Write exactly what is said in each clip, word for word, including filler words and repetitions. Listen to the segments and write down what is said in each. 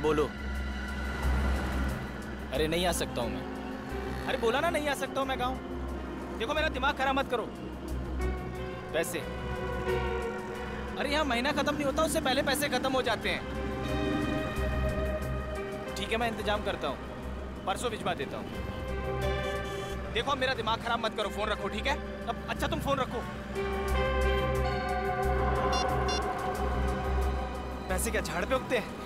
बोलो। अरे नहीं आ सकता हूँ मैं। अरे बोला ना नहीं आ सकता हूँ मैं गाँव। देखो मेरा दिमाग खराब मत करो। पैसे, अरे यहाँ महीना खत्म नहीं होता उससे पहले पैसे खत्म हो जाते हैं। ठीक है मैं इंतजाम करता हूँ, परसों भिजवा देता हूँ। देखो अब मेरा दिमाग खराब मत करो, फोन रखो ठीक है? अब अच्छा तुम फोन रखो। पैसे क्या झाड़ पे उगते हैं?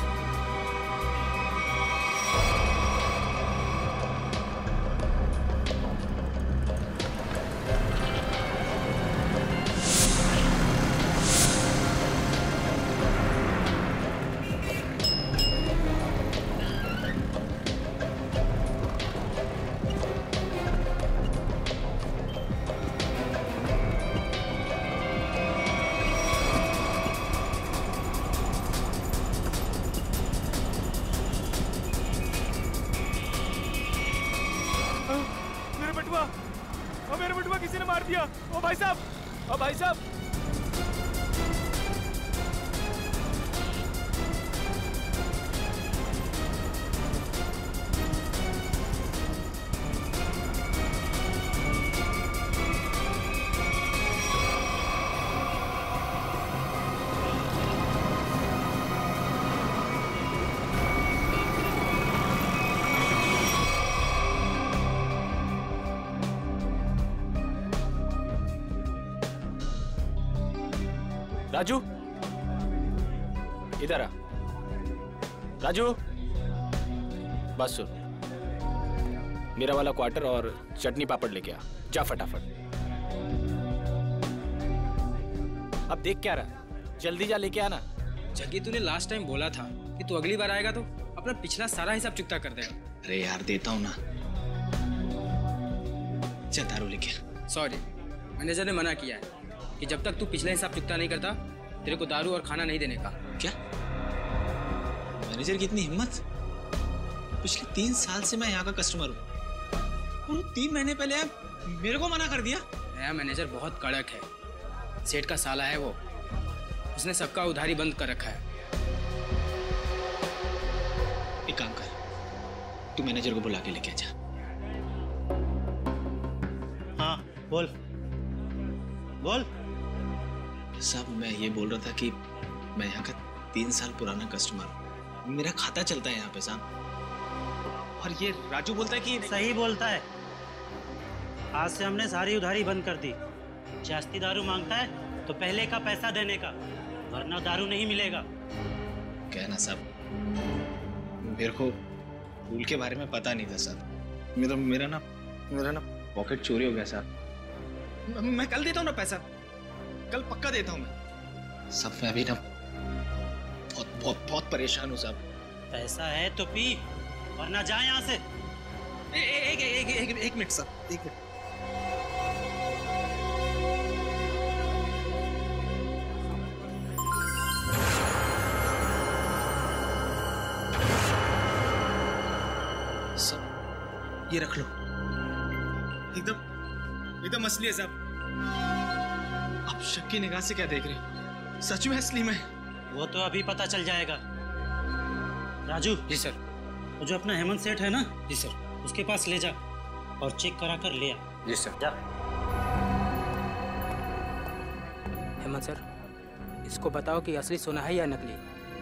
ओ भाई साहब, ओ भाई साहब, राजू इधर आ। राजू बस सुन, मेरा वाला क्वार्टर और चटनी पापड़ लेके आ, जा फटाफट। अब देख क्या रहा, जल्दी जा लेके आना। जगी तूने लास्ट टाइम बोला था कि तू अगली बार आएगा तो अपना पिछला सारा हिसाब चुकता कर देगा। अरे यार देता हूँ ना, चल दारू लेके आ। सॉरी, मैनेजर ने मना किया है कि जब तक तू पिछला हिसाब चुकता नहीं करता तेरे को दारू और खाना नहीं देने का। क्या मैनेजर की इतनी हिम्मत? पिछले तीन साल से मैं यहाँ का कस्टमर हूँ और तीन महीने पहले आप मेरे को मना कर दिया। नया मैनेजर बहुत कड़क है, सेठ का साला है वो, उसने सबका उधारी बंद कर रखा है। एक काम कर, तू मैनेजर को बुला के लेके जा। हाँ बोल बोल। साहब मैं ये बोल रहा था कि मैं यहाँ का तीन साल पुराना कस्टमर हूँ, मेरा खाता चलता है यहाँ पे साहब। और ये राजू बोलता है कि सही बोलता है। आज से हमने सारी उधारी बंद कर दी। जास्ती दारू मांगता है तो पहले का पैसा देने का, वरना दारू नहीं मिलेगा। क्या ना साहब, मेरे को रूल के बारे में पता नहीं था साहब। मेरा मेरा ना मेरा ना पॉकेट चोरी हो गया साहब। मैं कल देता हूँ ना पैसा, कल पक्का देता हूँ मैं। सब मैं अभी ना बहुत बहुत बहुत परेशान हूँ साहब। पैसा है तो पी, वरना जा यहाँ से। ए, ए, एक एक एक एक मिनट साहब, एक मिनट। सब ये रख लो, एकदम एकदम असली है साहब। आप शक की निगाह से क्या देख रहे हैं? सच में असली में? वो तो अभी पता चल जाएगा। राजू। जी सर। वो जो अपना हेमंत सेठ है ना? जी सर। उसके पास ले जा और चेक करा कर ले आ। जी सर। जा। हेमंत सर, इसको बताओ कि असली सोना है या नकली।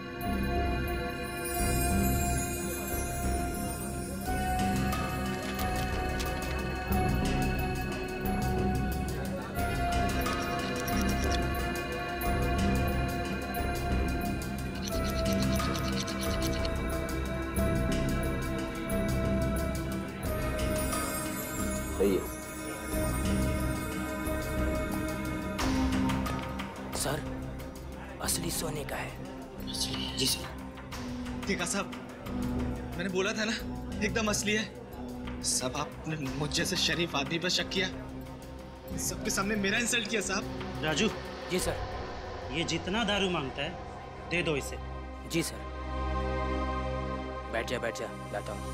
सर, असली सोने का है। असली? जी सर। देखा साहब, मैंने बोला था ना एकदम असली है। सब आपने मुझ जैसे शरीफ आदमी पर शक किया, सबके सामने मेरा इंसल्ट किया साहब। राजू। जी सर। ये जितना दारू मांगता है दे दो इसे। जी सर। बैठ जा बैठ जा, लाता हूँ।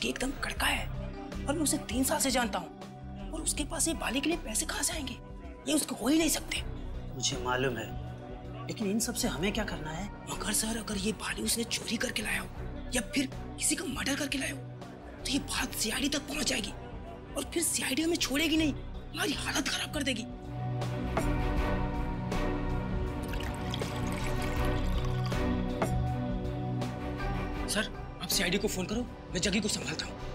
जग्गी एकदम कड़का है और मैं उसे तीन साल से जानता हूँ, और उसके पास ये बाली के लिए पैसे कहाँ से आएंगे? ये उसको हो ही नहीं सकते। मुझे मालूम है, लेकिन इन सब से हमें क्या करना है? मगर सर, अगर ये बाली उसने चोरी करके लाया हो या फिर किसी का मर्डर करके लाया हो तो ये बात सीआईडी तक पहुंच जाएगी, और फिर सीआईडी हमें छोड़ेगी नहीं, हमारी हालत खराब कर देगी। सर, आप सीआईडी को फोन करो, मैं जग्गी को संभालता हूँ।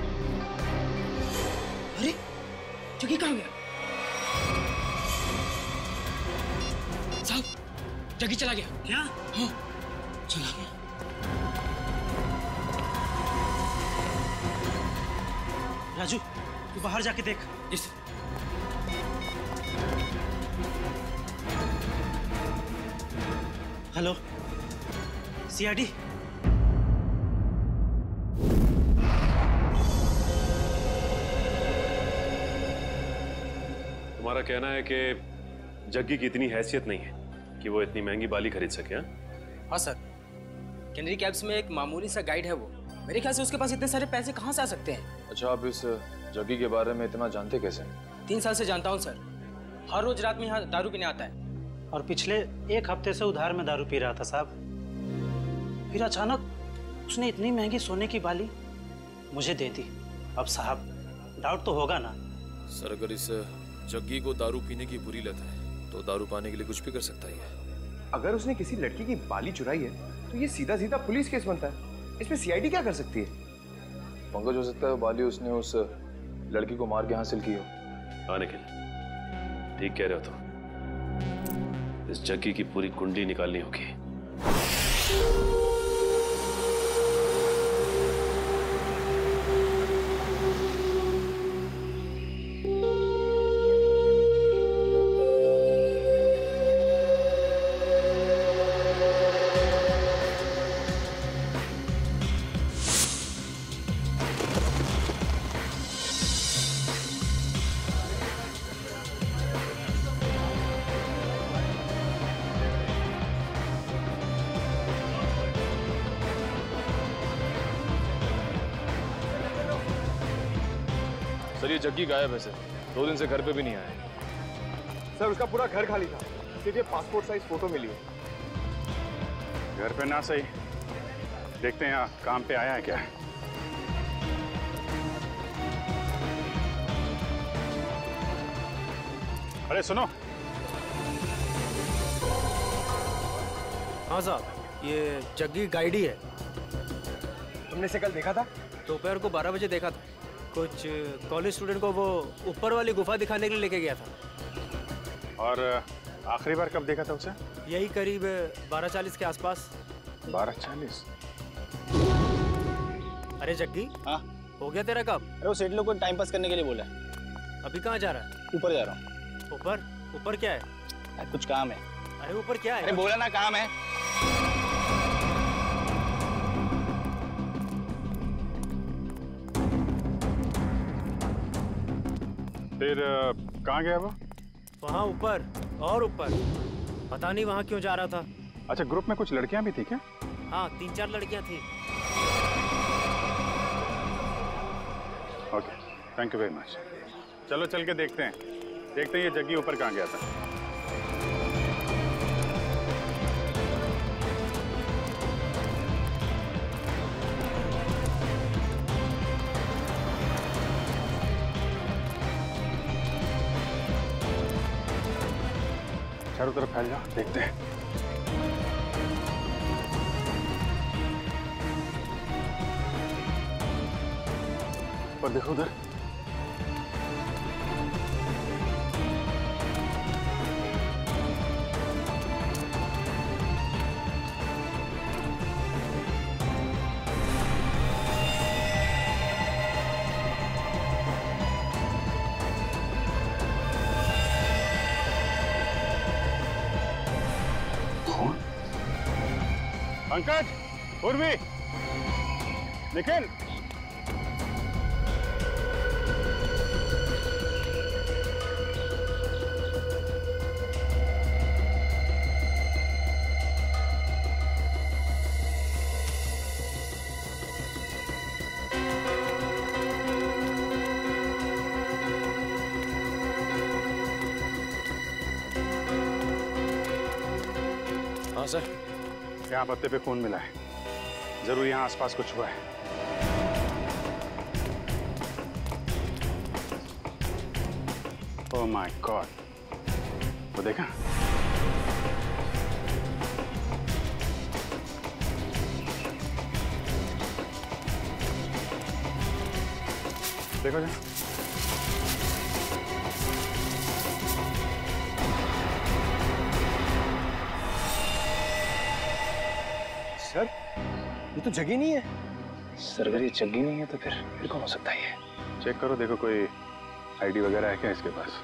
अरे, जग्गी कहाँ गया? साहब, जग्गी चला गया। क्या? हाँ, चला गया। राजू, तू बाहर जाके देख। इस हेलो, सीआईडी। तुम्हारा कहना है कि जग्गी की इतनी हैसियत नहीं है कि वो इतनी महंगी बाली खरीद सके? हाँ हाँ सर, कैनरी कैव्स में एक मामूली सा गाइड है वो। मेरे ख्याल से उसके पास इतने सारे पैसे कहाँ से आ सकते हैं? अच्छा, आप इस जग्गी के बारे में इतना जानते कैसे? तीन साल से जानता हूँ सर, हर रोज रात में यहाँ दारू पीने आता है। और पिछले एक हफ्ते से उधार में दारू पी रहा था साहब। फिर अचानक उसने इतनी महंगी सोने की बाली मुझे दे दी। अब साहब, डाउट तो होगा ना? सर, अगर इस जग्गी को दारू पीने की बुरी लत है तो दारू पाने के लिए कुछ भी कर सकता है। अगर उसने किसी लड़की की बाली चुराई है तो ये सीधा सीधा पुलिस केस बनता है। इसमें सीआईडी क्या कर सकती है? पंकज, हो सकता है बाली उसने उस लड़की को मार के हासिल की हो। हाँ निखिल, ठीक कह रहे हो। तो इस जग्गी की पूरी कुंडली निकालनी होगी। सर, ये जग्गी गायब है सर, दो दिन से घर पे भी नहीं आया। सर, उसका पूरा घर खाली था, सिर्फ ये पासपोर्ट साइज फोटो मिली है। घर पे ना सही, देखते हैं यहाँ काम पे आया है क्या। अरे सुनो। हाँ साहब, ये जग्गी गाइड ही है। तुमने इसे कल देखा था? दोपहर को बारह बजे देखा था। कुछ कॉलेज स्टूडेंट को वो ऊपर वाली गुफा दिखाने के लिए लेके गया था। और आखिरी बार कब देखा था उसे? यही करीब बारह चालीस के आसपास। बारह चालीस? अरे जग्गी, हाँ हो गया तेरा काम? अरे वो सेठ लोग को टाइम पास करने के लिए बोला है। अभी कहाँ जा रहा है? ऊपर जा रहा हूँ। ऊपर? ऊपर क्या है? अरे कुछ काम है। अरे ऊपर क्या है? अरे बोला ना काम है। फिर कहाँ गया वो? वहाँ ऊपर और ऊपर, पता नहीं वहाँ क्यों जा रहा था। अच्छा, ग्रुप में कुछ लड़कियां भी थी क्या? हाँ, तीन चार लड़कियां थी। Okay, thank you very much. चलो चल के देखते हैं, देखते हैं ये जग्गी ऊपर कहाँ गया था। चारों तरफ फैल जाओ, देखते हैं। पर देखो उधर, पंकज, पूर्वी, निखिल, हाँ सर। यहाँ पत्ते पे खून मिला है, जरूर यहाँ आसपास कुछ हुआ है। ओह माय गॉड, वो देखा? देखो जरा। सर, ये तो जगह नहीं है। सर अगर ये जग्गी नहीं है तो फिर फिर कौन हो सकता है ये? चेक करो, देखो कोई आईडी वगैरह है क्या इसके पास?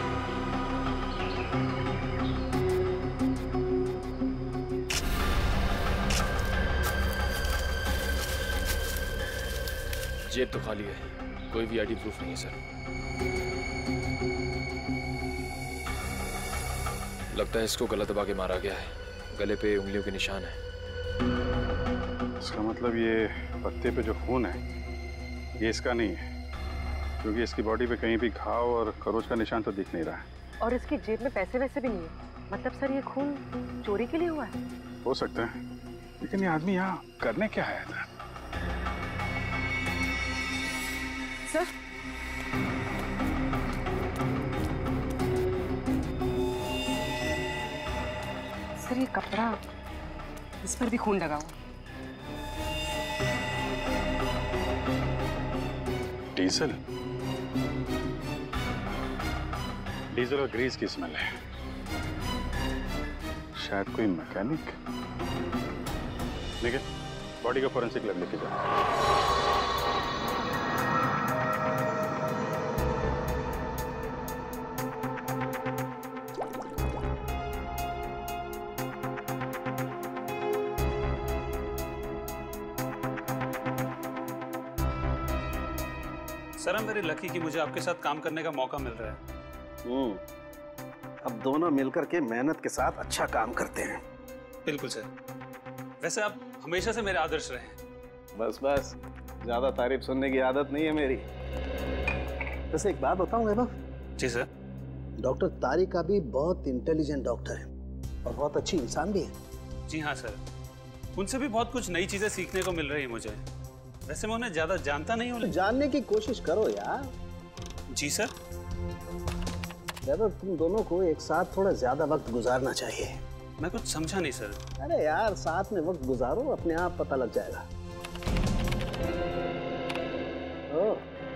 जेब तो खाली है, कोई भी आईडी प्रूफ नहीं है सर। लगता है इसको गला दबा के मारा गया है, गले पे उंगलियों के निशान है। इसका मतलब ये पत्ते पे जो खून है ये इसका नहीं है, क्योंकि इसकी बॉडी पे कहीं भी घाव और खरोच का निशान तो दिख नहीं रहा है। और इसकी जेब में पैसे वैसे भी नहीं है, मतलब सर ये खून चोरी के लिए हुआ है? हो सकता है, लेकिन ये आदमी यहाँ करने क्या आया था? सर सर ये कपड़ा, इस पर भी खून लगा हुआ। डीजल डीजल और ग्रीस की स्मेल है, शायद कोई मैकेनिक। ठीक है, बॉडी को फोरेंसिक लैब लेके जाओ। सर, मेरी लकी कि मुझे आपके साथ काम करने का मौका मिल रहा है। हम्म, अब दोनों मिलकर के मेहनत के साथ अच्छा काम करते हैं। बिल्कुल सर। वैसे आप हमेशा से मेरे आदर्श रहे हैं। बस बस, ज्यादा तारीफ सुनने की आदत नहीं है मेरी। वैसे एक बात बताऊं वैभव? जी सर। डॉक्टर तारिका भी बहुत इंटेलिजेंट डॉक्टर है और बहुत अच्छी इंसान भी है। जी हाँ सर, उनसे भी बहुत कुछ नई चीजें सीखने को मिल रही है मुझे। वैसे मैं उन्हें ज्यादा जानता नहीं हूँ। तो जानने की कोशिश करो यार। जी सर। वैभव, तुम दोनों को एक साथ थोड़ा ज्यादा वक्त गुजारना चाहिए। मैं कुछ समझा नहीं सर। अरे यार, साथ में वक्त गुजारो, अपने आप पता लग जाएगा। ओ,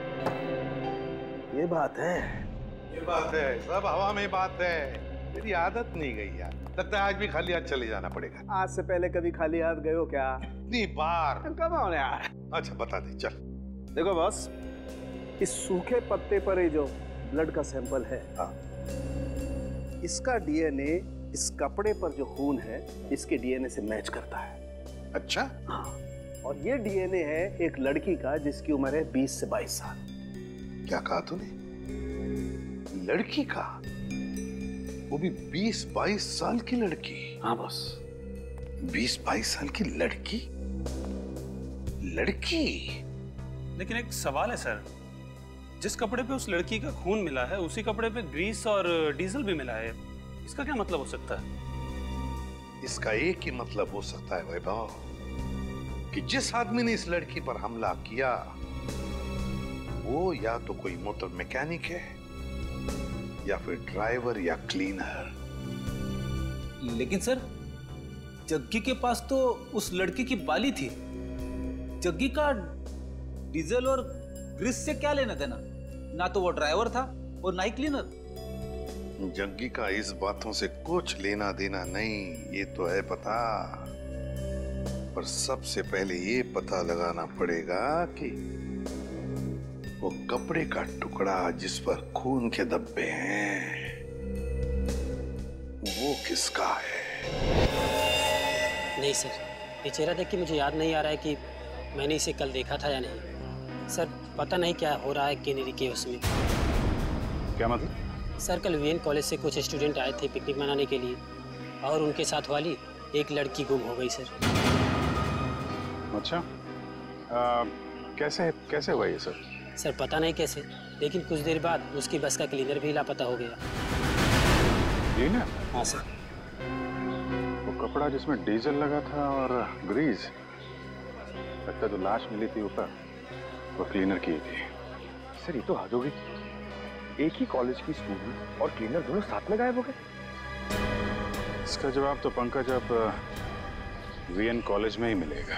ये बात है। ये बात है, सब हवा में बात है। मेरी आदत नहीं गई यार, लगता है आज भी खाली हाथ चले जाना पड़ेगा। आज से पहले कभी खाली हाथ गए हो क्या? इतनी बार। कब आओ यार। अच्छा बता दे, चल। देखो बॉस, इस सूखे पत्ते पर ये जो ब्लड का सैंपल है, हाँ, इसका डीएनए इस कपड़े पर जो खून है इसके डीएनए से मैच करता है। अच्छा? हाँ, और ये डीएनए है एक लड़की का जिसकी उम्र है बीस से बाईस साल। क्या कहा तूने? लड़की का? वो भी बीस बाईस साल की लड़की? हाँ बॉस। बीस बाईस साल की लड़की? लड़की? लेकिन एक सवाल है सर, जिस कपड़े पे उस लड़की का खून मिला है उसी कपड़े पे ग्रीस और डीजल भी मिला है, इसका क्या मतलब हो सकता है? इसका एक ही मतलब हो सकता है वैभव, कि जिस आदमी ने इस लड़की पर हमला किया वो या तो कोई मोटर मैकेनिक है या फिर ड्राइवर या क्लीनर। लेकिन सर, जग्गी के पास तो उस लड़की की बाली थी। जग्गी का डीजल और ग्रीस से क्या लेना देना? ना तो वो ड्राइवर था और ना ही क्लीनर। जग्गी का इस बातों से कुछ लेना देना नहीं, ये तो है पता। पर सबसे पहले ये पता लगाना पड़ेगा कि वो कपड़े का टुकड़ा जिस पर खून के धब्बे हैं वो किसका है। नहीं सर, ये चेहरा देख के मुझे याद नहीं आ रहा है कि मैंने इसे कल देखा था या नहीं। सर पता नहीं क्या हो रहा है कैनेरी केव उसमें। क्या मतलब? सर कल वीएन कॉलेज से कुछ स्टूडेंट आए थे पिकनिक मनाने के लिए और उनके साथ वाली एक लड़की गुम हो गई सर। अच्छा, आ, कैसे कैसे हुआ ये सर? सर पता नहीं कैसे, लेकिन कुछ देर बाद उसकी बस का क्लीनर भी लापता हो गया। क्लीनर? हाँ सर। वो कपड़ा जिसमें डीजल लगा था और ग्रीस, लगता जो लाश मिली थी ऊपर वो क्लीनर की थी। सर ये तो हद हो गई। एक ही कॉलेज की स्टूडेंट और क्लीनर दोनों साथ में गायब हो गए। इसका जवाब तो पंकज अब वीएन कॉलेज में ही मिलेगा।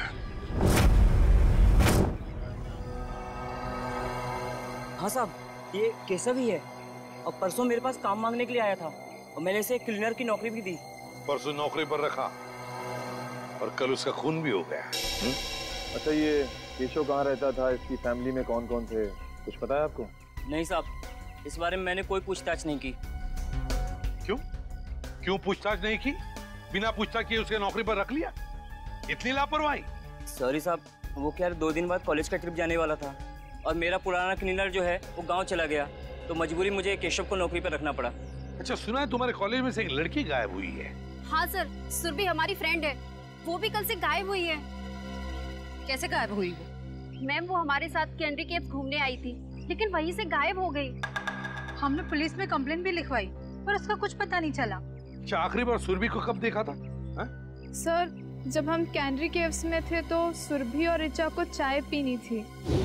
हाँ साहब, ये केशव ही है और परसों मेरे पास काम मांगने के लिए आया था और मैंने इसे क्लीनर की नौकरी भी दी। परसों नौकरी पर रखा और कल उसका खून भी हो गया। हुँ? अच्छा, ये केशव कहाँ रहता था, इसकी फैमिली में कौन कौन थे, कुछ पता है आपको? नहीं साहब, इस बारे में मैंने कोई पूछताछ नहीं की। क्यों क्यों पूछताछ नहीं की? बिना पूछताछ किए उसके नौकरी पर रख लिया? इतनी लापरवाही? सॉरी साहब, वो क्या दो दिन बाद कॉलेज का ट्रिप जाने वाला था और मेरा पुराना क्लीनर जो है वो गांव चला गया, तो मजबूरी मुझे केशव को नौकरी पर रखना पड़ा। अच्छा, सुना है तुम्हारे कॉलेज में से एक लड़की गायब हुई है? हाँ सर, सुरभि हमारी फ्रेंड है, वो भी कल से गायब हुई है। कैसे गायब हुई वो? मैम वो हमारे साथ कैनरी केव घूमने आई थी, लेकिन वहीं से गायब हो गई। हमने पुलिस में कंप्लेंट भी लिखवाई पर उसका कुछ पता नहीं चला। अच्छा, आखिरी बार सुरभि को कब देखा था? हा? सर, जब हम कैनरी केव्स में थे तो सुरभि और ऋचा को चाय पीनी थी।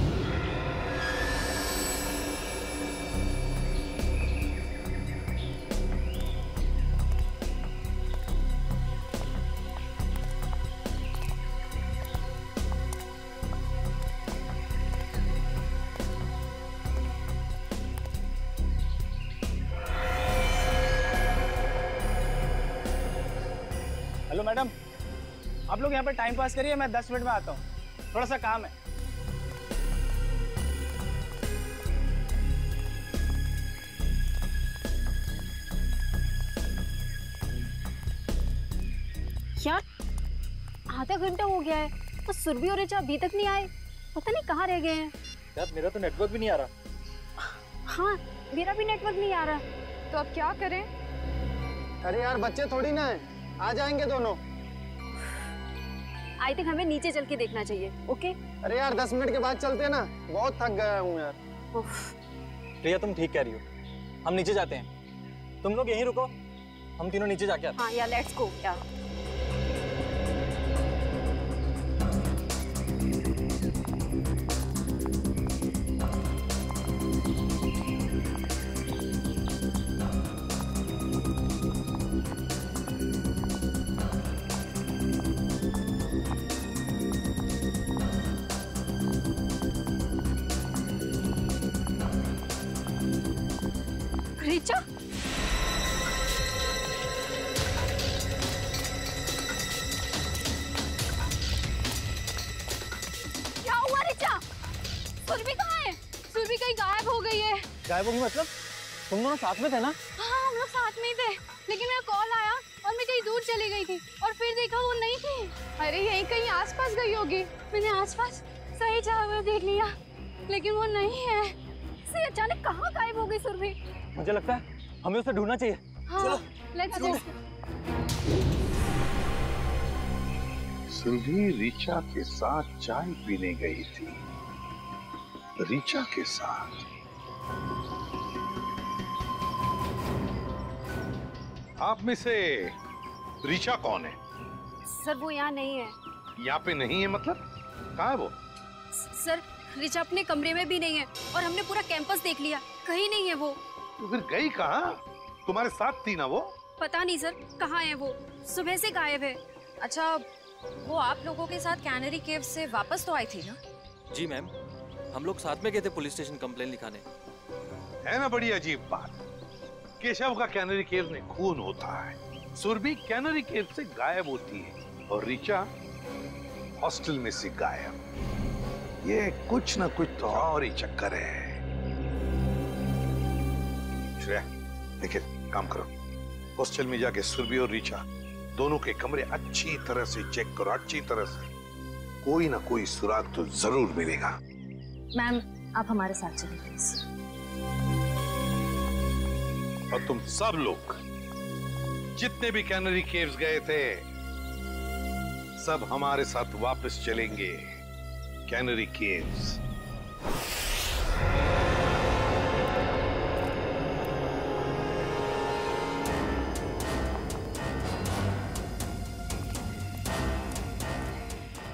हेलो मैडम, आप लोग यहाँ पर टाइम पास करिए, मैं दस मिनट में आता हूँ, थोड़ा सा काम है। यार आधा घंटा हो गया है तो सुरभि और ऋचा अभी तक नहीं आए, पता नहीं कहाँ रह गए हैं। यार मेरा तो नेटवर्क भी नहीं आ रहा। हाँ, मेरा भी नेटवर्क नहीं आ रहा। तो अब क्या करें? अरे यार बच्चे थोड़ी ना है, आ जाएंगे दोनों। आई थिंक हमें नीचे चल के देखना चाहिए। ओके? अरे यार दस मिनट के बाद चलते हैं ना, बहुत थक गया हूँ यार। प्रिया तुम ठीक कह रही हो, हम नीचे जाते हैं, तुम लोग यहीं रुको, हम तीनों नीचे जाके आते हैं। हाँ यार, लेट्स गो यार। ऋचा? क्या हुआ ऋचा? सुरभि कहाँ है? सुरभि कहीं गायब हो गई है। गायब होगी मतलब? तुम दोनों साथ में थे ना? हाँ हम लोग साथ में ही थे, लेकिन मेरा कॉल आया और मैं कहीं दूर चली गई थी और फिर देखा वो नहीं थी। अरे यहीं कहीं आसपास गई होगी। मैंने आसपास सही जगह देख लिया लेकिन वो नहीं है। से अचानक कहाँ गायब हो गई सुरभि? मुझे लगता है हमें उसे ढूंढना चाहिए। हाँ, चलो लेट्स गो। सुरभि ऋचा के साथ चाय पीने गई थी। ऋचा के साथ? आप में से ऋचा कौन है? सर वो यहाँ नहीं है। यहाँ पे नहीं है मतलब? कहाँ है वो? सर ऋचा अपने कमरे में भी नहीं है और हमने पूरा कैंपस देख लिया, कहीं नहीं है वो। तो फिर गई कहाँ? तुम्हारे साथ थी ना वो? पता नहीं सर, कहाँ है वो, सुबह से गायब है। अच्छा, वो आप लोगों के साथ कैनरी केव से वापस तो आई थी ना? जी मैम, हम लोग साथ में गए थे पुलिस स्टेशन कंप्लेन लिखाने। है ना बड़ी अजीब बात, केशव का कैनरी केव में खून होता है, सुरभि कैनरी केव से गायब होती है और ऋचा हॉस्टल में से गायब। ये कुछ ना कुछ तो और ही चक्कर है। श्रेया, देखिए काम करो, हॉस्टल में जाके सुरभि और ऋचा दोनों के कमरे अच्छी तरह से चेक करो, अच्छी तरह से। कोई ना कोई सुराग तो जरूर मिलेगा। मैम आप हमारे साथ चलिए प्लीज। और तुम सब लोग जितने भी कैनरी केव्स गए थे सब हमारे साथ वापस चलेंगे कैनरी केव्स।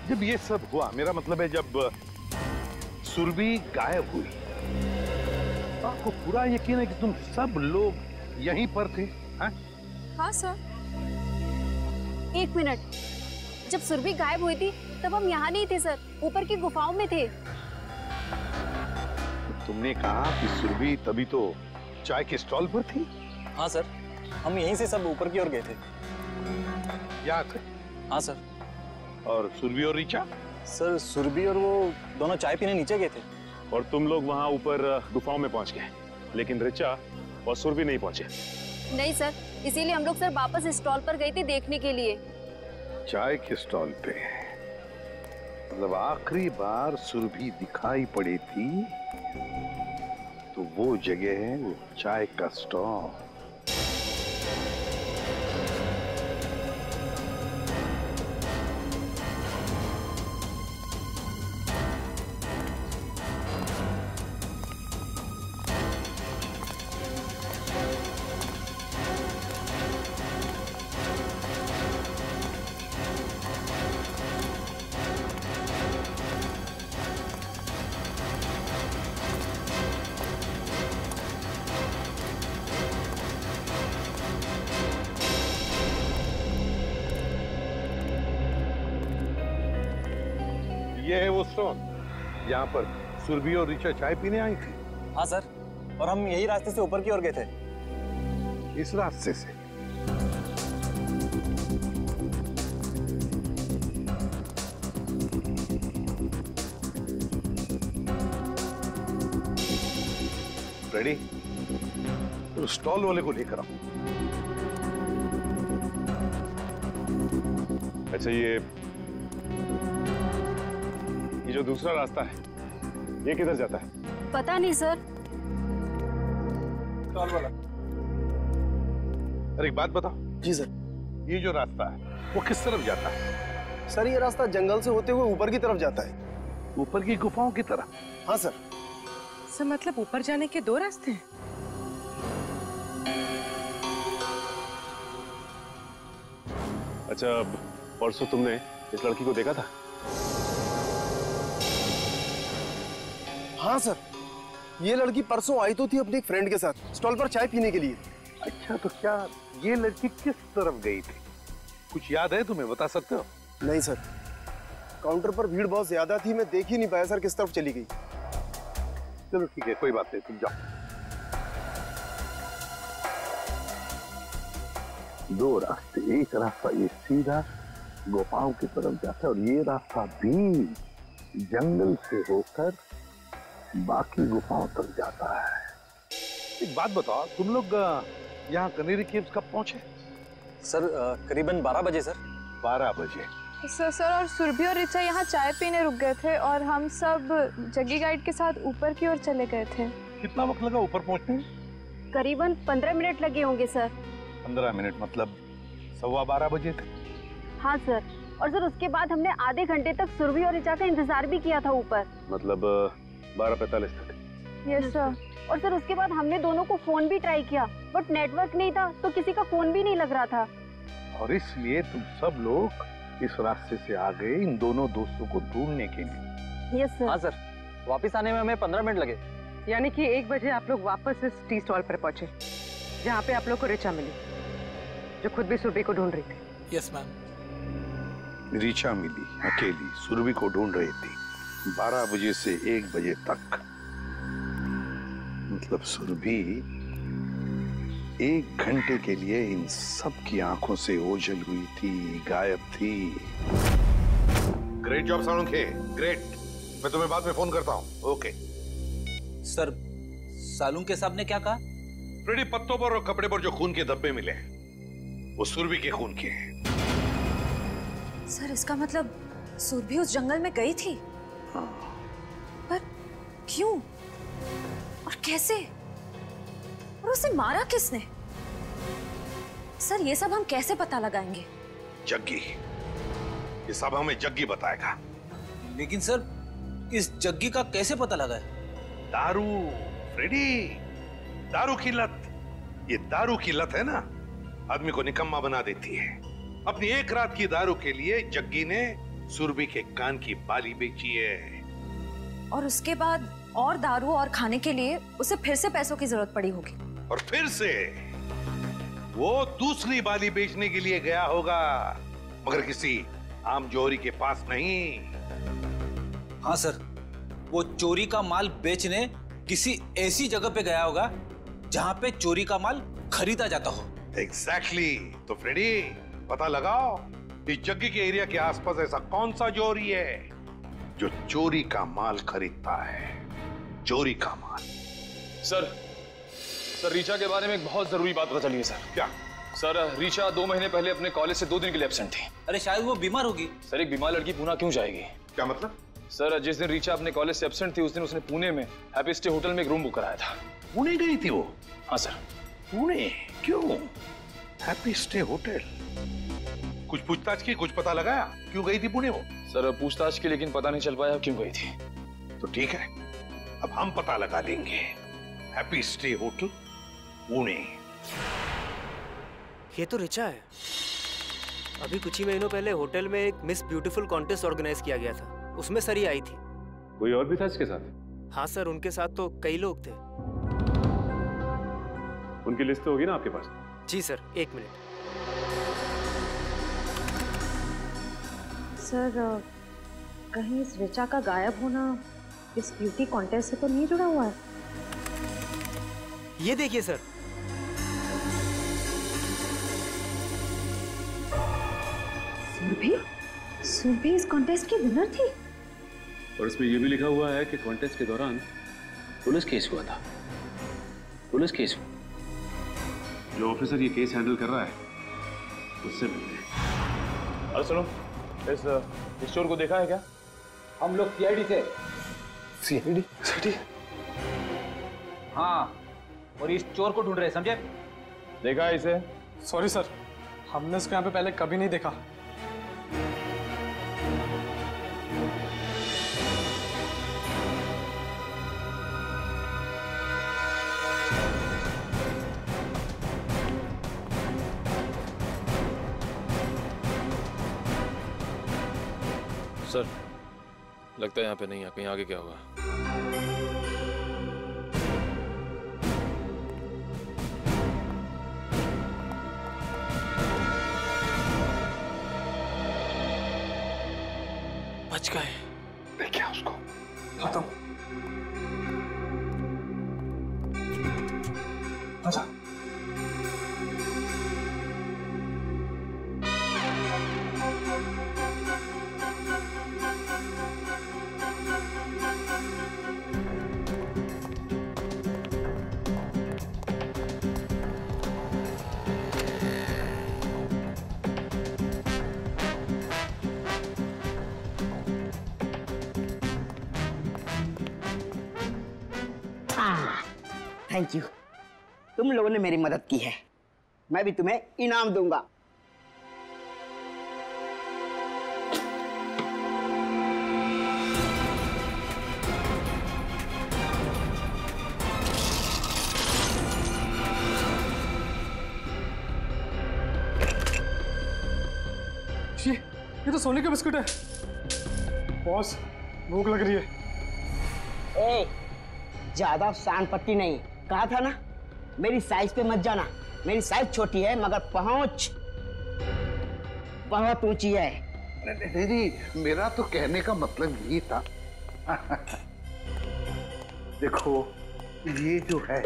जब ये सब हुआ, मेरा मतलब है जब सुरभि गायब हुई, आपको पूरा यकीन है कि तुम सब लोग यहीं पर थे? हाँ, हाँ सर। एक मिनट, जब सुरभि गायब हुई थी तब हम यहाँ नहीं थे सर, ऊपर की गुफाओं में थे। तुमने कहा कि सुरभि तभी तो चाय के स्टॉल पर थी? हाँ सर, हम यहीं से सब ऊपर की ओर गए थे। यहाँ थे? हाँ सर। और सुरभि और ऋचा? सर सुरभि और वो दोनों चाय पीने नीचे गए थे। और तुम लोग वहाँ ऊपर गुफाओं में पहुंच गए, लेकिन ऋचा और सुरभि नहीं पहुंचे। नहीं सर, इसीलिए हम लोग सर वापस स्टॉल पर गए थे देखने के लिए। चाय के स्टॉल पे? मतलब आखिरी बार सुरभि दिखाई पड़ी थी तो वो जगह है वो चाय का स्टॉल। ये है वो स्टॉल, यहाँ पर सुरभि और ऋचा चाय पीने आई थी। हाँ सर, और हम यही रास्ते से ऊपर की ओर गए थे। इस रास्ते से? फ्रेडी, तो स्टॉल वाले को लेकर आओ। अच्छा, ये ये जो दूसरा रास्ता है ये किधर जाता है? पता नहीं सर। स्टॉल वाला, अरे एक बात बताओ। जी सर। ये जो रास्ता है वो किस तरफ जाता है? सर ये रास्ता जंगल से होते हुए ऊपर की तरफ जाता है। ऊपर की गुफाओं की तरफ? हाँ सर। सर मतलब ऊपर जाने के दो रास्ते हैं? अच्छा, परसों तुमने इस लड़की को देखा था? हाँ सर, ये लड़की परसों आई तो थी अपने एक फ्रेंड के साथ स्टॉल पर चाय पीने के लिए। अच्छा, तो क्या ये लड़की किस तरफ गई थी? कुछ याद है तुम्हें, बता सकते हो? नहीं सर, काउंटर पर भीड़ बहुत ज्यादा थी, मैं देख ही नहीं पाया सर किस तरफ चली गई। चलो ठीक है, कोई बात नहीं, तुम जाओ। दो रास्ते, एक रास्ता ये सीधा गुफाओं की तरफ जाता है और ये रास्ता भी जंगल से होकर बाकी गुफाओं तक जाता है। एक बात बताओ, तुम लोग यहाँ कनेरी केव्स कब पहुंचे? सर करीबन बारह बजे सर। बारह बजे? सर सर और सुरभि और ऋचा यहाँ चाय पीने रुक गए थे और हम सब जग्गी गाइड के साथ ऊपर की ओर चले गए थे। कितना वक्त लगा ऊपर पहुंचने में? करीबन पंद्रह मिनट लगे होंगे सर। पंद्रह मिनट मतलब सवा बारह बजे थे? हाँ सर, और सर उसके बाद हमने आधे घंटे तक सुरभि और ऋचा का इंतजार भी किया था ऊपर। मतलब बारह पैंतालीस तक? Yes sir. और सर उसके बाद हमने दोनों को फोन भी ट्राई किया बट नेटवर्क नहीं था तो किसी का फोन भी नहीं लग रहा था। और इसलिए तुम सब लोग इस रास्ते से आ गए इन दोनों दोस्तों को ढूंढने के लिए? Yes sir. हाँ सर, वापस आने में हमें पंद्रह मिनट लगे। यानी कि एक बजे आप लोग वापस इस टी स्टॉल पर पहुंचे जहाँ पे आप लोग को ऋचा मिली, जो खुद भी सुरभि को ढूंढ रही थी। Yes ma'am. ऋचा मिली अकेली, सुरभि को ढूंढ रही थी बारह बजे से एक बजे तक। मतलब सुरभि एक घंटे के लिए इन सब की आंखों से ओझल हुई थी, गायब थी। Great job Salunkhe, great. मैं तुम्हें बाद में फोन करता हूँ। ओके सर, सालुंखे साहब ने क्या कहा? फ्रेडी, पत्तों पर और कपड़े पर जो खून के धब्बे मिले वो सुरभि के खून के हैं। सर इसका मतलब सुरभि उस जंगल में गई थी? हाँ। पर क्यों और कैसे और उसे मारा किसने? सर ये सब हम कैसे पता लगाएंगे? जग्गी, ये सब हमें जग्गी बताएगा। लेकिन सर इस जग्गी का कैसे पता लगा? दारू फ्रेडी, दारू की लत। ये दारू की लत है ना, आदमी को निकम्मा बना देती है। अपनी एक रात की दारू के लिए जग्गी ने सुरभि के कान की बाली बेची है। और उसके बाद और दारू और खाने के लिए उसे फिर से पैसों की जरूरत पड़ी होगी। और फिर से वो दूसरी बाली बेचने के लिए गया होगा, मगर किसी आम जोहरी के पास नहीं। हाँ सर, वो चोरी का माल बेचने किसी ऐसी जगह पे गया होगा जहां पे चोरी का माल खरीदा जाता हो। Exactly exactly. तो फ्रेडी, पता लगाओ इस जग्गी के एरिया के आसपास ऐसा कौन सा जोहरी है जो चोरी का माल खरीदता है। चोरी का माल। सर सर रीचा के बारे में एक बहुत जरूरी बात पता चली है सर। क्या? सर रीचा दो महीने पहले अपने कॉलेज से दो दिन के लिए एब्सेंट थी। अरे शायद वो बीमार होगी। सर एक बीमार लड़की पुणे क्यों जाएगी? क्या मतलब? सर जिस दिन रीचा अपने कॉलेज से एब्सेंट थी उस दिन उसने पुणे में हैप्पी स्टे होटल में एक रूम बुक कराया था। पुणे गई थी वो? हाँ सर। पुणे क्यों? Happy stay hotel? कुछ पूछताछ की, कुछ पता लगाया क्यों गई थी पुणे वो? सर पूछताछ की, लेकिन पता नहीं चल पाया क्यों गई थी। तो ठीक है, अब हम पता लगा लेंगे। Happy stay hotel Pune. ये तो रिचा है। अभी कुछ ही महीनों पहले होटल में एक मिस ब्यूटीफुल कॉन्टेस्ट ऑर्गेनाइज किया गया था, उसमें सरी आई थी। कोई और भी था इसके साथ? हाँ सर, उनके साथ तो कई लोग थे। उनकी लिस्ट तो होगी ना आपके पास? जी सर, एक मिनट। सर कहीं इस रिचा का गायब होना इस ब्यूटी कॉन्टेस्ट से तो नहीं जुड़ा हुआ है? ये देखिए सर, सुरभि सुरभि इस कॉन्टेस्ट की विनर थी। और इसमें यह भी लिखा हुआ है कि कॉन्टेस्ट के दौरान पुलिस केस हुआ था। पुलिस केस जो ऑफिसर ये केस हैंडल कर रहा है उससे मिलते हैं। अरे सुनो, इस इस चोर को देखा है क्या? हम लोग सीआईडी से। सीआईडी? सीआईडी? हाँ, और इस चोर को ढूंढ रहे, समझे? देखा है इसे? सॉरी सर, हमने इसको यहाँ पे पहले कभी नहीं देखा। सर लगता है यहाँ पे नहीं है, कहीं आगे क्या हुआ? बच गए। देखिए उसको। खत्म। आजा। थैंक यू, तुम लोगों ने मेरी मदद की है, मैं भी तुम्हें इनाम दूंगा। ये ये तो सोने का बिस्कुट है। बॉस, भूख लग रही है। ए, ज्यादा शान पट्टी नहीं, कहा था ना मेरी साइज पे मत जाना। मेरी साइज छोटी है मगर पहुंच बहुत ऊंची है। नहीं नहीं, मेरा तो कहने का मतलब यही था। देखो ये जो है,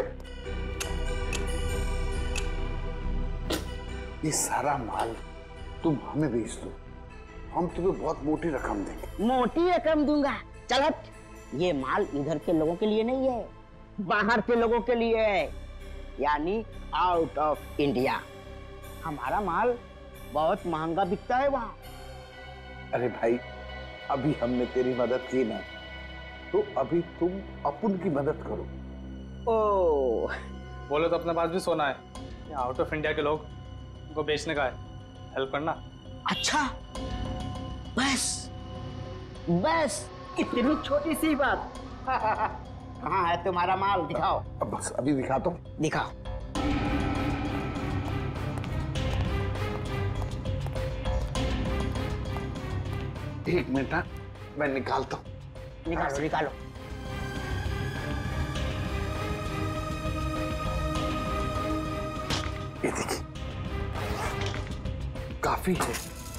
ये सारा माल तुम हमें बेच दो, हम तुम्हें बहुत मोटी रकम देंगे। मोटी रकम दूंगा? चल हट। ये माल इधर के लोगों के लिए नहीं है, बाहर के लोगों के लिए है, यानी आउट ऑफ इंडिया। हमारा माल बहुत महंगा बिकता है वहाँ। अरे भाई, अभी हमने तेरी मदद की ना, तो अभी तुम अपन की मदद करो। ओ, बोले तो अपने पास भी सोना है, आउट ऑफ इंडिया के लोग को बेचने का है, हेल्प करना। अच्छा, बस बस इतनी छोटी सी बात। कहाँ है तुम्हारा माल, दिखाओ। अब बस अभी दिखा दो। दिखाओ। एक मिनट हाँ, मैं निकालता हूँ। निकालो निकालो। ये देखिए, काफी है।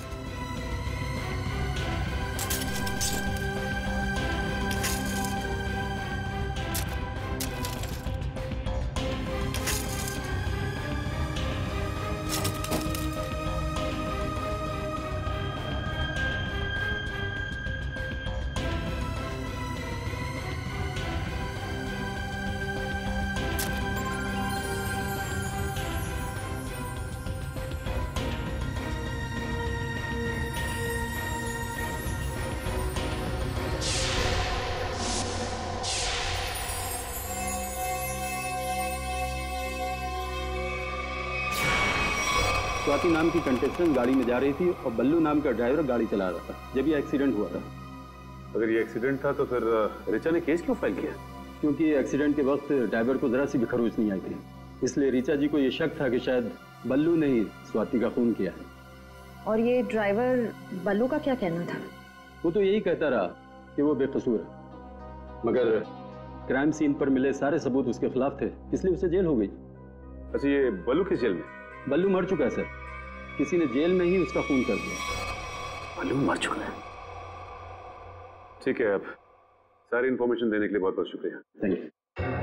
स्वाति नाम की कंटेस्टेंट गाड़ी में जा रही थी और बल्लू नाम का ड्राइवर गाड़ी चला रहा था जब ये एक्सीडेंट हुआ था। अगर ये एक्सीडेंट था तो फिर रिचा ने केस क्यों फाइल किया? क्योंकि एक्सीडेंट के वक्त ड्राइवर को जरा सी भी खरोच नहीं आई थी, इसलिए रिचा जी को ये शक था कि शायद बल्लू ने ही स्वाति का खून किया है। और ये ड्राइवर बल्लू का क्या कहना था? वो तो यही कहता रहा कि वो बेकसूर है, मगर क्राइम सीन पर मिले सारे सबूत उसके खिलाफ थे, इसलिए उसे जेल हो गई। अच्छा, ये बल्लू किस जेल में? बल्लू मर चुका है सर, किसी ने जेल में ही उसका खून कर दिया। बल्लू मर चुका है? ठीक है, अब सारी इंफॉर्मेशन देने के लिए बहुत बहुत शुक्रिया। Thank you.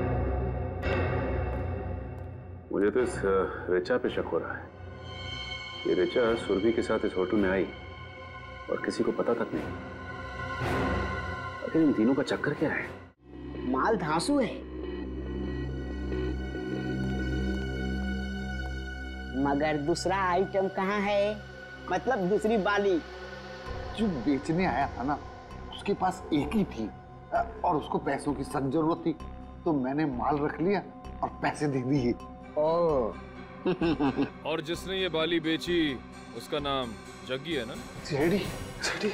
मुझे तो इस रिचा पे शक हो रहा है। ये रिचा सुरभि के साथ इस होटल में आई और किसी को पता तक नहीं। आखिर इन तीनों का चक्कर क्या है? माल धांसू है, मगर दूसरा आइटम कहाँ है? मतलब दूसरी बाली जो बेचने आया था ना, उसके पास एक ही थी और उसको पैसों की सख्त जरूरत थी, तो मैंने माल रख लिया और पैसे दे दिए। ओह। और जिसने ये बाली बेची उसका नाम जग्गी है ना? शेटी, शेटी।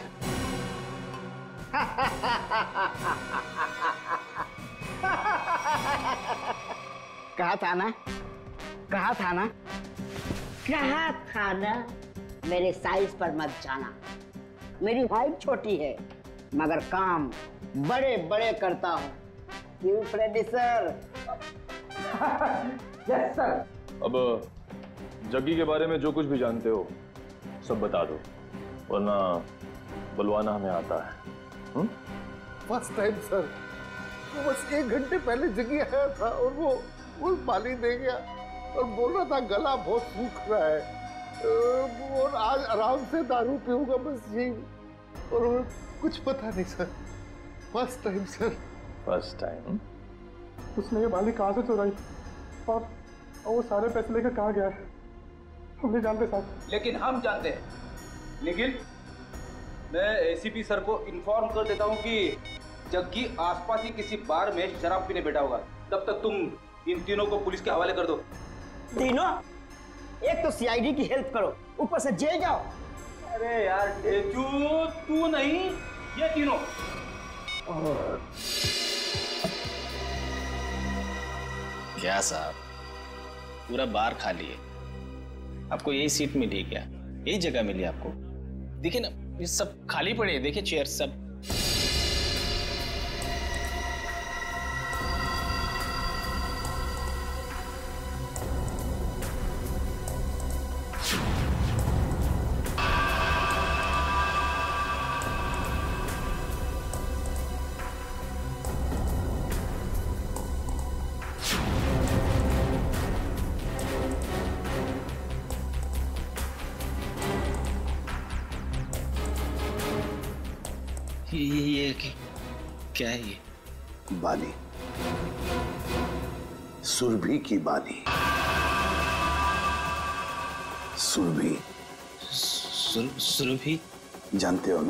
कहा था ना, कहा था ना, कहा था ना, मेरे साइज पर मत जाना। मेरी हाइट छोटी है मगर काम बड़े बड़े करता हूँ। क्यों फ्रेडी सर? Yes sir. अब जग्गी के बारे में जो कुछ भी जानते हो सब बता दो, वरना बुलवाना हमें आता है। फर्स्ट टाइम सर, वो बस एक घंटे पहले जग्गी आया था और वो वो बाली दे गया और बोल रहा था गला बहुत सूख रहा है और आज आराम से दारू पीऊंगा, बस यही। और कुछ पता नहीं sir, first time sir. First time? उसने ये बाली कहाँ से चुराई और वो सारे पैसे लेकर कहाँ गया है हम नहीं जानते साहब। लेकिन हम जानते हैं। निखिल, मैं एसीपी सर को इन्फॉर्म कर देता हूँ कि जग्गी आसपास ही किसी बार में शराब पीने बैठा होगा। तब तक तुम इन तीनों को पुलिस के हवाले कर दो। तीनों? एक तो सीआईडी की हेल्प करो, ऊपर से जेल जाओ। अरे यार ढेचू, तू नहीं, ये तीनों। क्या साहब, पूरा बार खाली है, आपको यही सीट मिली क्या? यही जगह मिली आपको? देखिए ना, ये सब खाली पड़े हैं, देखिए चेयर सब। ये, ये क्या है ये? बाली, सुरभि की बाली। सुरभि? सुर, सुरभि जानते हो ना?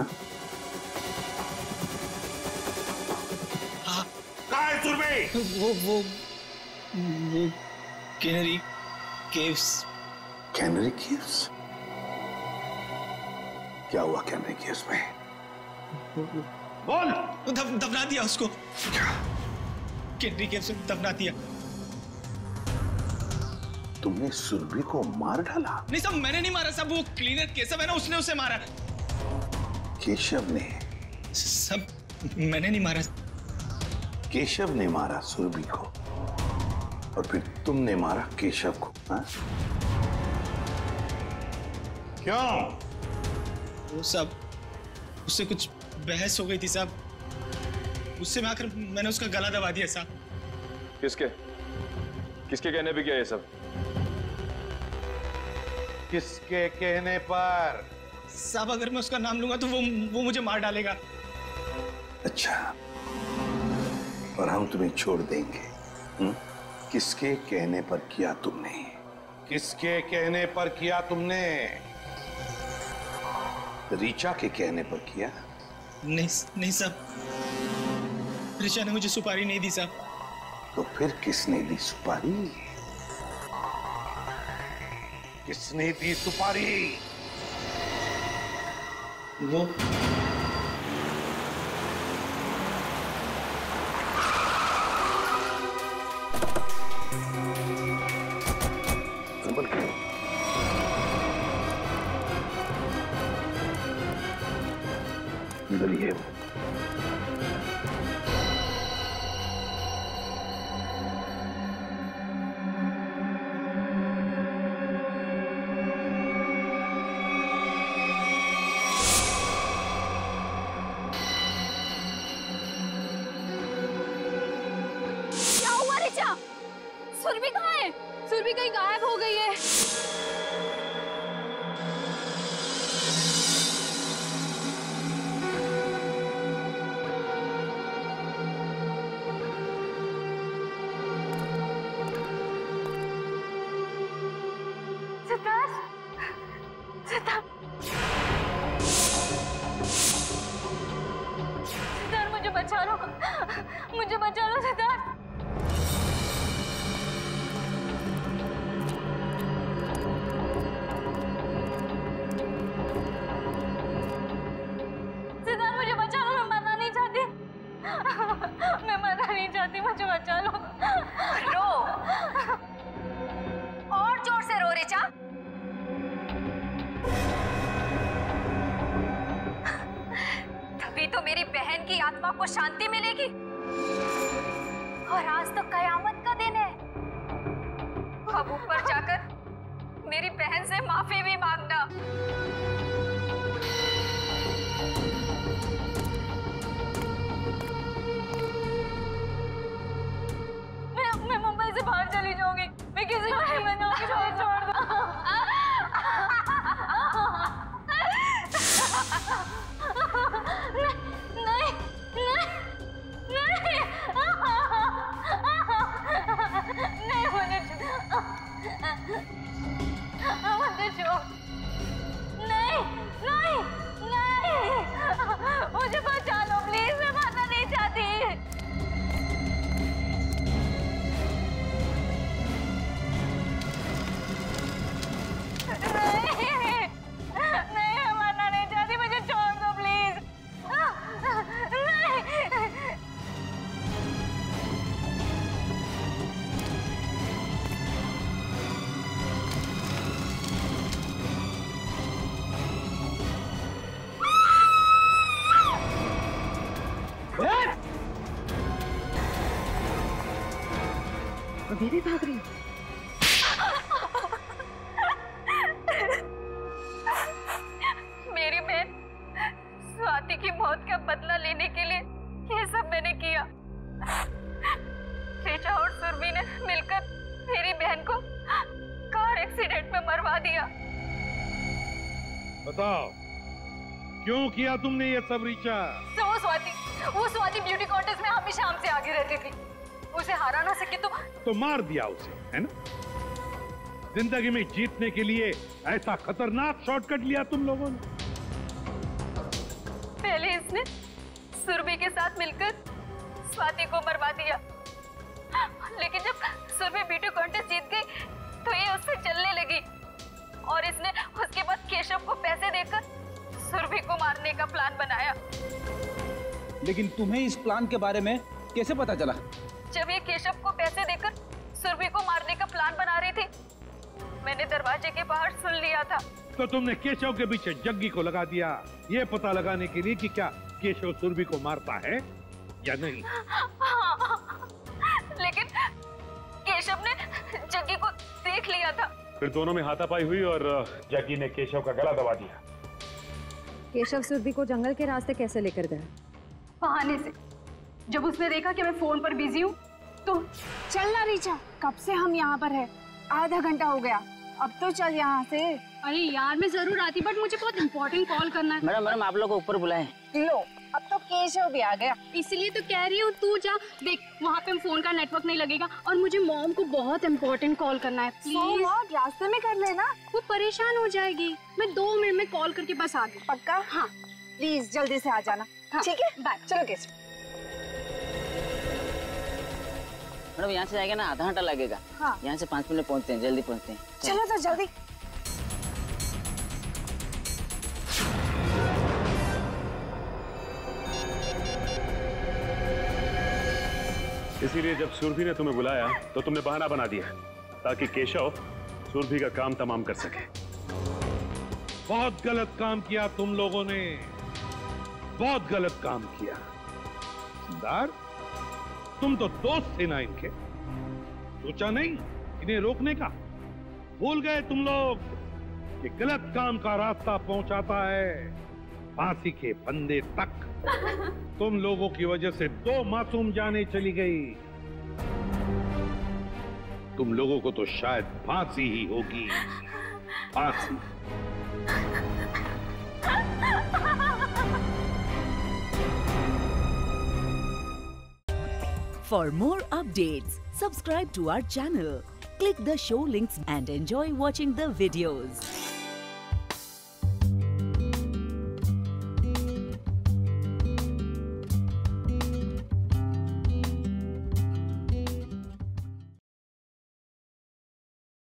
हाँ। कहाँ है सुरभि? वो वो वो कैनरी केव्स। Canary caves? क्या हुआ कैनरी केव्स में? बोल। दफ, दफना दिया उसको। कैनरी केव्स में दफना दिया। तुमने सुरभि को मार डाला? नहीं साहब, मैंने नहीं मारा साहब, वो क्लीनर केशव है ना, उसने उसे मारा। केशव ने? सब मैंने नहीं मारा। केशव ने मारा सुरभि को और फिर तुमने मारा केशव को, हाँ? क्यों? वो सब उससे कुछ बहस हो गई थी साहब, उससे में आकर मैंने उसका गला दबा दिया साहब। किसके किसके कहने पे किया ये सब? किसके कहने पर? साहब अगर मैं उसका नाम लूंगा तो वो वो मुझे मार डालेगा। अच्छा, और हम तुम्हें छोड़ देंगे? हुँ? किसके कहने पर किया तुमने? किसके कहने पर किया तुमने? ऋचा के कहने पर किया? नहीं नहीं साहब, ऋचा ने मुझे सुपारी नहीं दी साहब। तो फिर किसने दी सुपारी? किसने दी सुपारी? वो इधर ही है वो। क्या हुआ ऋचा? सुरभि कहाँ है? सुरभि कहीं गायब हो गई है। बचा लो, मुझे बचा लो सिद्धार्थ। सिद्धार्थ मुझे बचा लो, मैं मरना नहीं चाहती, मैं मरना नहीं चाहती, मुझे बचा लो। रो, और जोर से रो ऋचा। तभी तो मेरी बहन की आत्मा को शांति मिलेगी। और आज तो कयामत का दिन है। अब ऊपर जाकर मेरी बहन से माफी भी मांगना। मैं मैं मुंबई से बाहर चली जाऊंगी, मैं किसी को नहीं मनाऊंगी, मुझे छोड़ दो। नहीं, नहीं, नहीं, नहीं, मुझे मुझे छोड़, नहीं, नहीं, नहीं, मुझे बचा लो प्लीज, मैं मरना नहीं चाहती। नहीं, नहीं, मैं मरना नहीं चाहती, मुझे छोड़ दो प्लीज। नहीं। अभी भी भाग रही हो? मेरी बहन स्वाति की मौत का बदला लेने के लिए ये सब मैंने किया। ऋचा और सुरभि ने मिलकर मेरी बहन को कार एक्सीडेंट में मरवा दिया। बताओ क्यों किया तुमने ये सब ऋचा? तो वो स्वाति, वो स्वाति ब्यूटी कॉन्टेस्ट में हमेशा हमसे आगे रहती थी। उसे हरा ना सके तो तो मार दिया उसे, है ना? जिंदगी में जीतने के लिए ऐसा खतरनाक शॉर्टकट लिया तुम लोगों ने। पहले इसने सुरभि के साथ मिलकर स्वाति को मरवा दिया, लेकिन जब सुरभि ब्यूटी कॉन्टेस्ट जीत गई तो ये उससे चलने लगी और इसने उसके बाद केशव को पैसे देकर सुरभि को मारने का प्लान बनाया। लेकिन तुम्हें इस प्लान के बारे में कैसे पता चला? जब ये केशव को पैसे देकर सुरभि को मारने का प्लान बना रही थी, मैंने दरवाजे के बाहर सुन लिया था। तो तुमने केशव के पीछे जग्गी को लगा दिया, ये पता लगाने के लिए कि क्या केशव सुरभि को मारता है या नहीं। लेकिन केशव ने जग्गी को देख लिया था। फिर दोनों में हाथापाई हुई और जग्गी ने केशव का गला दबा दिया। केशव सुरभि को जंगल के रास्ते कैसे लेकर गया? बहाने से। जब उसने देखा कि मैं फोन पर बिजी हूँ तो चल ना रीचा, कब से हम यहाँ पर है, आधा घंटा हो गया, अब तो चल यहाँ से। अरे यार मैं जरूर आती, बट मुझे बहुत इम्पोर्टेंट कॉल करना है। मैडम मैडम आप लोग को ऊपर बुलाएं। लो अब तो केशव भी आ गया, इसलिए तो कह रही हूँ तू जा। देख वहाँ पे फोन का नेटवर्क नहीं लगेगा और मुझे मॉम को बहुत इम्पोर्टेंट कॉल करना है। प्लीज रास्ते में कर लेना, वो परेशान हो जाएगी। मैं दो मिनट में कॉल करके बस आ गई। पक्का? हाँ प्लीज जल्दी से आ जाना। ठीक है बाय। चलो केशव। मैडम यहाँ से जाएगा ना आधा घंटा लगेगा। हाँ। यहाँ से पाँच मिनट पहुँचते हैं, जल्दी पहुँचते हैं। चलो तो जल्दी। इसीलिए जब सुरभि ने तुम्हें बुलाया तो तुमने बहाना बना दिया ताकि केशव सुरभि का काम तमाम कर सके। बहुत गलत काम किया तुम लोगों ने, बहुत गलत काम किया। सरदार तुम तो दोस्त थे ना इनके, सोचा नहीं इन्हें रोकने का? भूल गए तुम लोग कि गलत काम का रास्ता पहुंचाता है फांसी के फंदे तक। तुम लोगों की वजह से दो मासूम जानें चली गई। तुम लोगों को तो शायद फांसी ही होगी, फांसी। For more updates, subscribe to our channel, click the show links and enjoy watching the videos.